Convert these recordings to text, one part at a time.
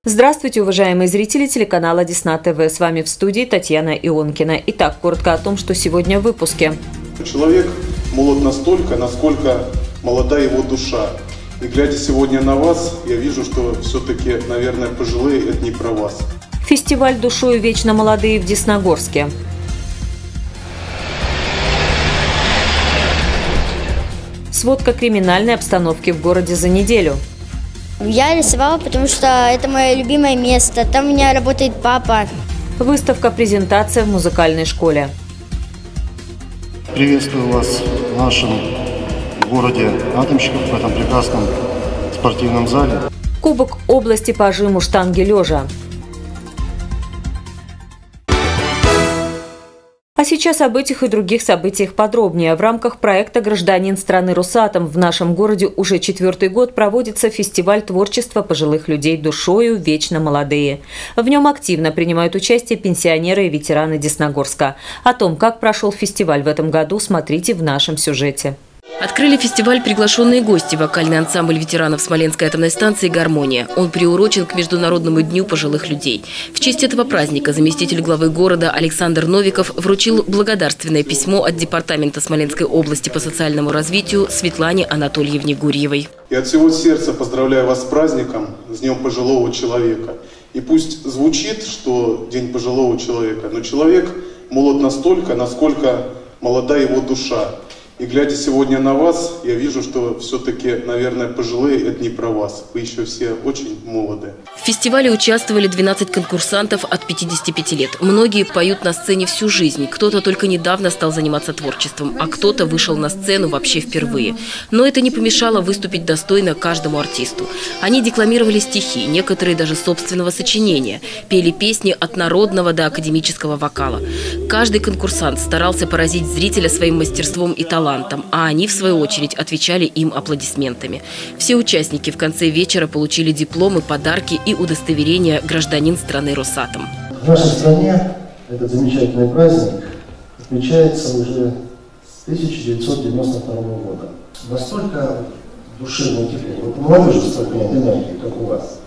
Здравствуйте, уважаемые зрители телеканала Десна ТВ. С вами в студии Татьяна Ионкина. Итак, коротко о том, что сегодня в выпуске. Человек молод настолько, насколько молода его душа. И глядя сегодня на вас, я вижу, что все-таки, наверное, пожилые – это не про вас. Фестиваль «Душою вечно молодые» в Десногорске. Сводка криминальной обстановки в городе за неделю. Я рисовала, потому что это мое любимое место. Там у меня работает папа. Выставка-презентация в музыкальной школе. Приветствую вас в нашем городе Атомщиков, в этом прекрасном спортивном зале. Кубок области по жиму штанги лежа. А сейчас об этих и других событиях подробнее. В рамках проекта «Гражданин страны Росатом» в нашем городе уже 4-й год проводится фестиваль творчества пожилых людей душою «Вечно молодые». В нем активно принимают участие пенсионеры и ветераны Десногорска. О том, как прошел фестиваль в этом году, смотрите в нашем сюжете. Открыли фестиваль приглашенные гости – вокальный ансамбль ветеранов Смоленской атомной станции «Гармония». Он приурочен к Международному дню пожилых людей. В честь этого праздника заместитель главы города Александр Новиков вручил благодарственное письмо от Департамента Смоленской области по социальному развитию Светлане Анатольевне Гурьевой. И от всего сердца поздравляю вас с праздником, с Днем пожилого человека. И пусть звучит, что День пожилого человека, но человек молод настолько, насколько молода его душа. И глядя сегодня на вас, я вижу, что все-таки, наверное, пожилые – это не про вас. Вы еще все очень молоды. В фестивале участвовали 12 конкурсантов от 55 лет. Многие поют на сцене всю жизнь. Кто-то только недавно стал заниматься творчеством, а кто-то вышел на сцену вообще впервые. Но это не помешало выступить достойно каждому артисту. Они декламировали стихи, некоторые даже собственного сочинения. Пели песни от народного до академического вокала. Каждый конкурсант старался поразить зрителя своим мастерством и талантом, а они, в свою очередь, отвечали им аплодисментами. Все участники в конце вечера получили дипломы, подарки и удостоверения «Гражданин страны Росатом». В нашей стране этот замечательный праздник отмечается уже с 1992 года. Настолько душевно тепло. Вот молодежи столько нет энергии, как у вас.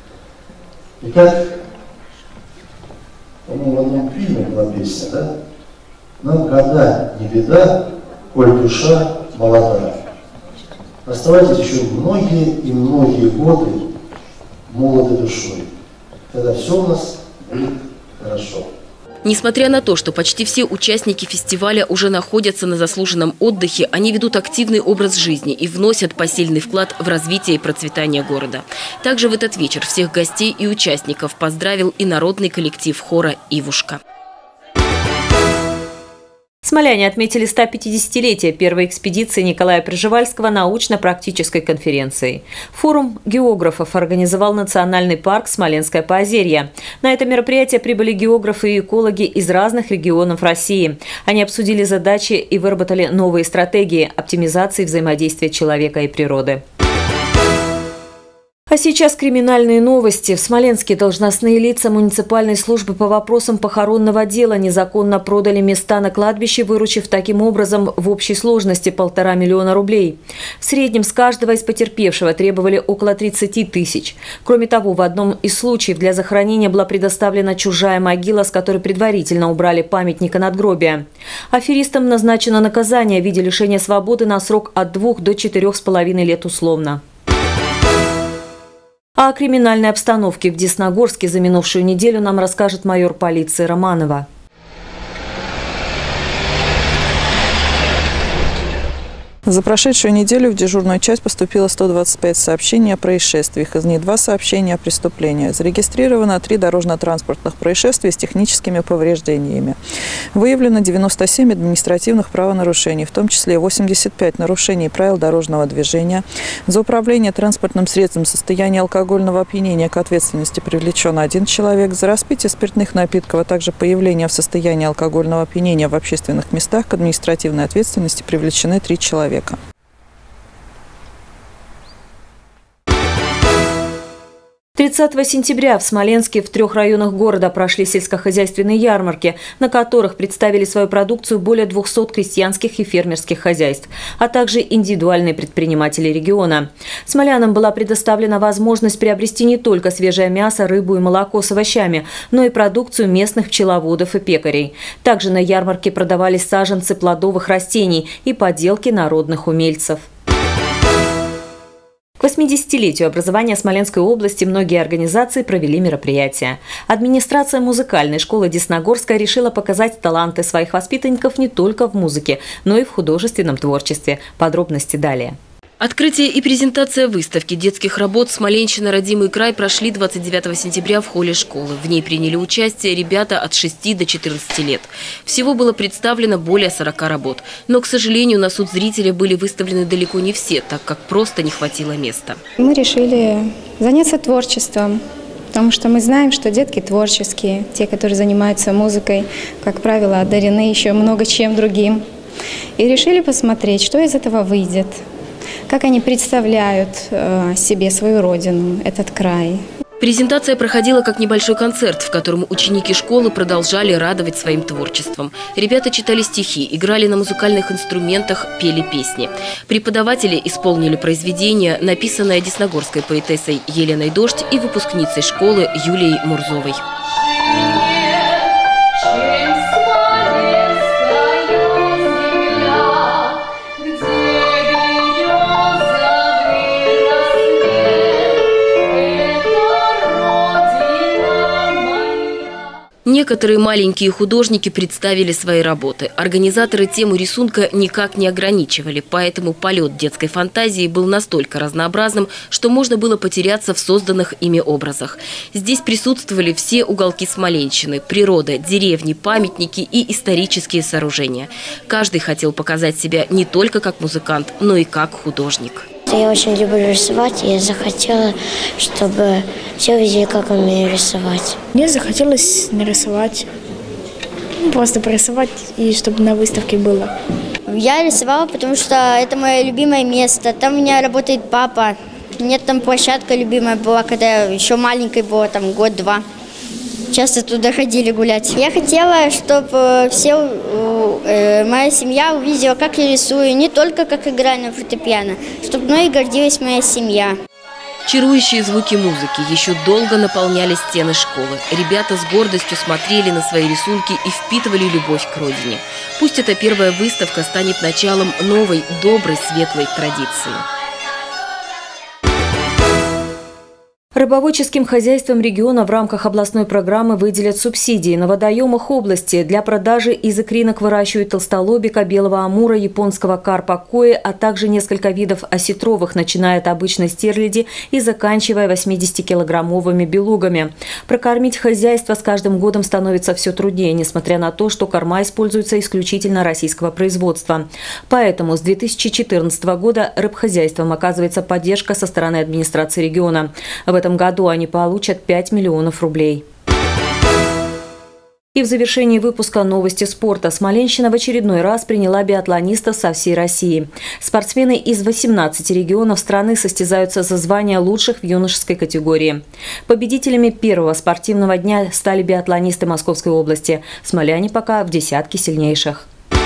И как, по-моему, в одном фильме была песня, да? Нам года не беда, коль душа молода. Оставайтесь еще многие и многие годы молодой душой. Тогда все у нас будет хорошо. Несмотря на то, что почти все участники фестиваля уже находятся на заслуженном отдыхе, они ведут активный образ жизни и вносят посильный вклад в развитие и процветание города. Также в этот вечер всех гостей и участников поздравил и народный коллектив хора «Ивушка». Смоляне отметили 150-летие первой экспедиции Николая Пржевальского научно-практической конференцией. Форум географов организовал национальный парк «Смоленское поозерье». На это мероприятие прибыли географы и экологи из разных регионов России. Они обсудили задачи и выработали новые стратегии оптимизации взаимодействия человека и природы. А сейчас криминальные новости. В Смоленске должностные лица муниципальной службы по вопросам похоронного дела незаконно продали места на кладбище, выручив таким образом в общей сложности 1,5 миллиона рублей. В среднем с каждого из потерпевшего требовали около 30 тысяч. Кроме того, в одном из случаев для захоронения была предоставлена чужая могила, с которой предварительно убрали памятник и надгробие. Аферистам назначено наказание в виде лишения свободы на срок от 2 до 4,5 лет условно. А о криминальной обстановке в Десногорске за минувшую неделю нам расскажет майор полиции Романова. За прошедшую неделю в дежурную часть поступило 125 сообщений о происшествиях, из них 2 сообщения о преступлениях. Зарегистрировано 3 дорожно-транспортных происшествия с техническими повреждениями. Выявлено 97 административных правонарушений, в том числе 85 нарушений правил дорожного движения. За управление транспортным средством в состоянии алкогольного опьянения к ответственности привлечен 1 человек. За распитие спиртных напитков, а также появление в состоянии алкогольного опьянения в общественных местах к административной ответственности привлечены 3 человека. 30 30 сентября в Смоленске в 3 районах города прошли сельскохозяйственные ярмарки, на которых представили свою продукцию более 200 крестьянских и фермерских хозяйств, а также индивидуальные предприниматели региона. Смолянам была предоставлена возможность приобрести не только свежее мясо, рыбу и молоко с овощами, но и продукцию местных пчеловодов и пекарей. Также на ярмарке продавались саженцы плодовых растений и поделки народных умельцев. К 80-летию образования Смоленской области многие организации провели мероприятия. Администрация музыкальной школы Десногорская решила показать таланты своих воспитанников не только в музыке, но и в художественном творчестве. Подробности далее. Открытие и презентация выставки детских работ «Смоленщина. Родимый край» прошли 29 сентября в холле школы. В ней приняли участие ребята от 6 до 14 лет. Всего было представлено более 40 работ. Но, к сожалению, на суд зрителя были выставлены далеко не все, так как просто не хватило места. Мы решили заняться творчеством, потому что мы знаем, что детки творческие, те, которые занимаются музыкой, как правило, одарены еще много чем другим. И решили посмотреть, что из этого выйдет. Как они представляют себе свою родину, этот край. Презентация проходила как небольшой концерт, в котором ученики школы продолжали радовать своим творчеством. Ребята читали стихи, играли на музыкальных инструментах, пели песни. Преподаватели исполнили произведение, написанное десногорской поэтессой Еленой Дождь и выпускницей школы Юлией Мурзовой. Некоторые маленькие художники представили свои работы. Организаторы тему рисунка никак не ограничивали, поэтому полет детской фантазии был настолько разнообразным, что можно было потеряться в созданных ими образах. Здесь присутствовали все уголки Смоленщины – природа, деревни, памятники и исторические сооружения. Каждый хотел показать себя не только как музыкант, но и как художник. Я очень люблю рисовать, и я захотела, чтобы все увидели, как умею рисовать. Мне захотелось нарисовать, просто порисовать, и чтобы на выставке было. Я рисовала, потому что это мое любимое место. Там у меня работает папа. У меня там площадка любимая была, когда я еще маленькой была, там год-два. Часто туда ходили гулять. Я хотела, чтобы моя семья увидела, как я рисую, не только как играю на фортепиано, чтобы мной гордилась моя семья. Чарующие звуки музыки еще долго наполняли стены школы. Ребята с гордостью смотрели на свои рисунки и впитывали любовь к родине. Пусть эта первая выставка станет началом новой, доброй, светлой традиции. Рыбоводческим хозяйствам региона в рамках областной программы выделят субсидии. На водоемах области для продажи из икринок выращивают толстолобика, белого амура, японского карпа кои, а также несколько видов осетровых, начиная от обычной стерляди и заканчивая 80-килограммовыми белугами. Прокормить хозяйство с каждым годом становится все труднее, несмотря на то, что корма используется исключительно российского производства. Поэтому с 2014 года рыбхозяйствам оказывается поддержка со стороны администрации региона. В этом году они получат 5 миллионов рублей. И в завершении выпуска новости спорта. Смоленщина в очередной раз приняла биатлонистов со всей России. Спортсмены из 18 регионов страны состязаются за звание лучших в юношеской категории. Победителями первого спортивного дня стали биатлонисты Московской области. Смоляне пока в десятке сильнейших.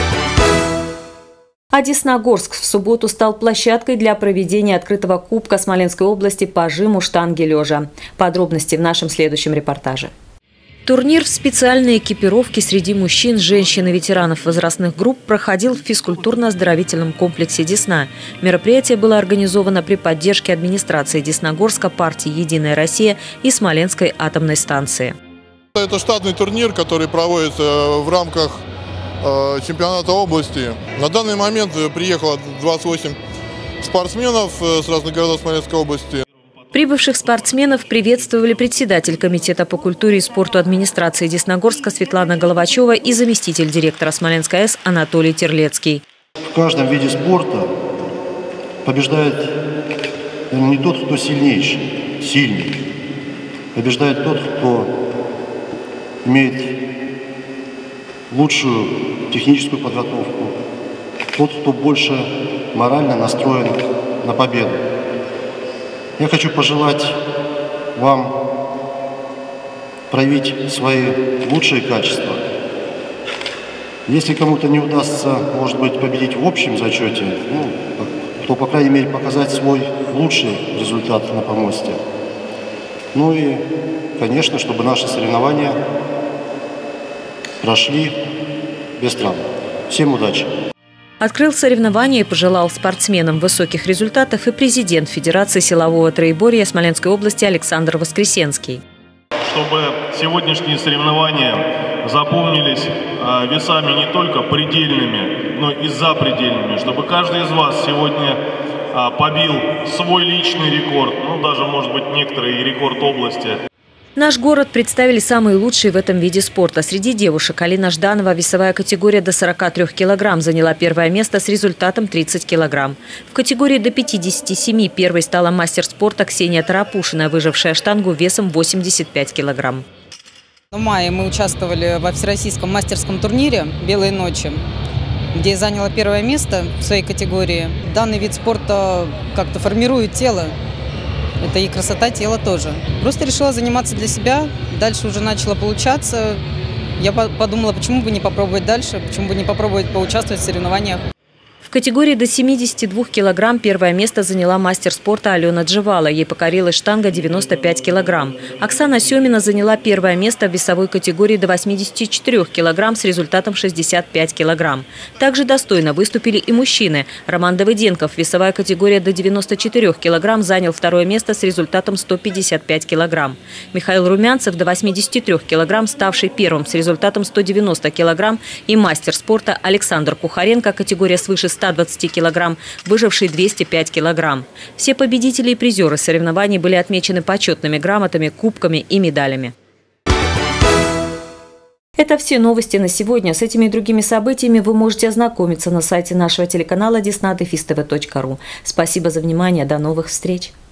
А Десногорск в субботу стал площадкой для проведения открытого кубка Смоленской области по жиму штанги лежа. Подробности в нашем следующем репортаже. Турнир в специальной экипировке среди мужчин, женщин и ветеранов возрастных групп проходил в физкультурно-оздоровительном комплексе «Десна». Мероприятие было организовано при поддержке администрации Десногорска, партии «Единая Россия» и Смоленской атомной станции. Это штатный турнир, который проводится в рамках чемпионата области. На данный момент приехало 28 спортсменов с разных городов Смоленской области. Прибывших спортсменов приветствовали председатель комитета по культуре и спорту администрации Десногорска Светлана Головачева и заместитель директора Смоленской АЭС Анатолий Терлецкий. В каждом виде спорта побеждает не тот, кто сильнейший, сильный. Побеждает тот, кто имеет лучшую техническую подготовку, тот, кто больше морально настроен на победу. Я хочу пожелать вам проявить свои лучшие качества. Если кому-то не удастся, может быть, победить в общем зачете, то, по крайней мере, показать свой лучший результат на помосте. Ну и, конечно, чтобы наши соревнования прошли без травм. Всем удачи! Открыл соревнования и пожелал спортсменам высоких результатов и президент Федерации силового троеборья Смоленской области Александр Воскресенский. Чтобы сегодняшние соревнования запомнились весами не только предельными, но и запредельными. Чтобы каждый из вас сегодня побил свой личный рекорд, даже, может быть, некоторые рекорд области. Наш город представили самые лучшие в этом виде спорта. Среди девушек Алина Жданова, весовая категория до 43 килограмм, заняла первое место с результатом 30 килограмм. В категории до 57 первой стала мастер спорта Ксения Тарапушина, выжившая штангу весом 85 килограмм. В мае мы участвовали во всероссийском мастерском турнире «Белые ночи», где я заняла первое место в своей категории. Данный вид спорта как-то формирует тело. Это и красота тела тоже. Просто решила заниматься для себя. Дальше уже начало получаться. Я подумала, почему бы не попробовать дальше, почему бы не попробовать поучаствовать в соревнованиях. В категории до 72 килограмм первое место заняла мастер спорта Алена Джевала. Ей покорилась штанга 95 килограмм. Оксана Семина заняла первое место в весовой категории до 84 килограмм с результатом 65 килограмм. Также достойно выступили и мужчины. Роман Давыденков, весовая категория до 94 килограмм, занял второе место с результатом 155 килограмм. Михаил Румянцев, до 83 килограмм, ставший первым с результатом 190 килограмм. И мастер спорта Александр Кухаренко, категория свыше 120 килограмм, выживший 205 килограмм. Все победители и призеры соревнований были отмечены почетными грамотами, кубками и медалями. Это все новости на сегодня. С этими и другими событиями вы можете ознакомиться на сайте нашего телеканала desna-tv.ru. Спасибо за внимание. До новых встреч.